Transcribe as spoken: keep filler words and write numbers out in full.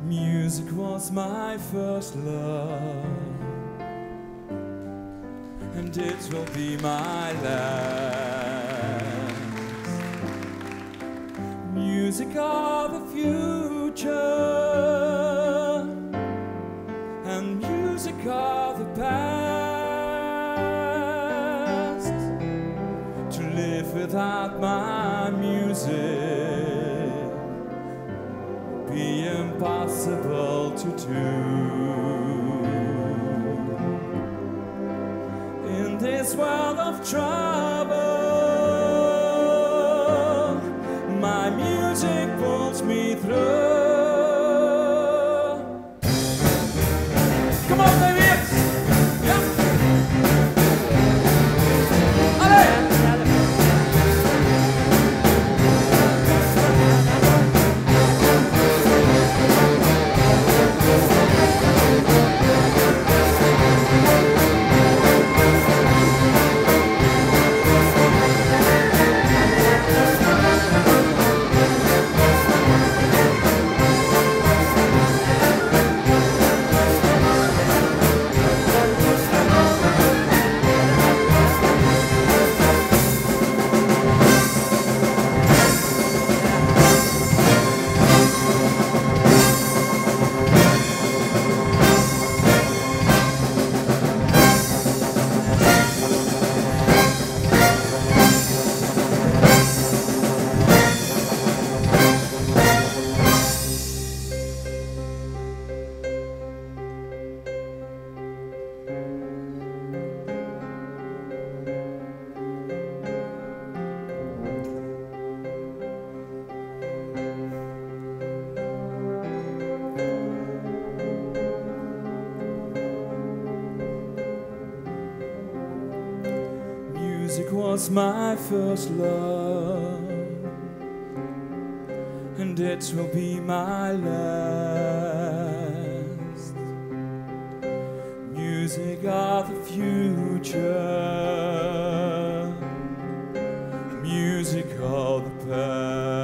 Music was my first love, and it will be my last. Music of the future, and music of the past. To live without my music be impossible to do. In this world of trouble, my music pulls me through. Come on, baby! Yeah! Allez! Music was my first love, and it will be my last. Music of the future, music of the past.